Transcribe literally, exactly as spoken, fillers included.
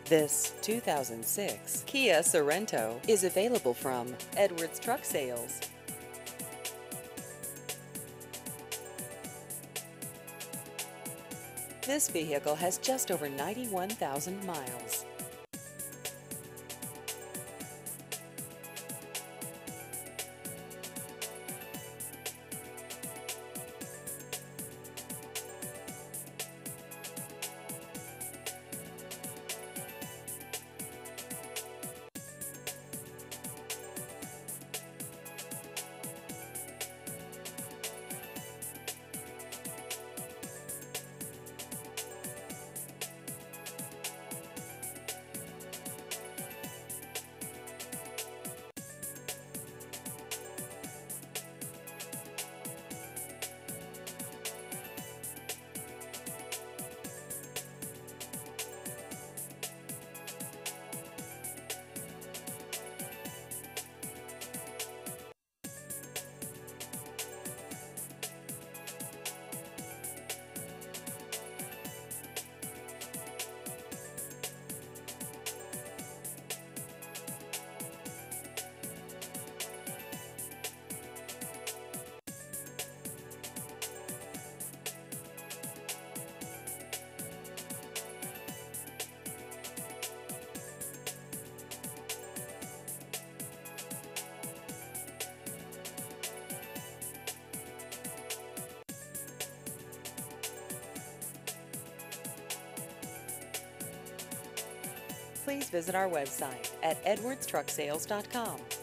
This two thousand six Kia Sorento is available from Edwards Truck Sales. This vehicle has just over ninety-one thousand miles. Please visit our website at edwards truck sales dot com.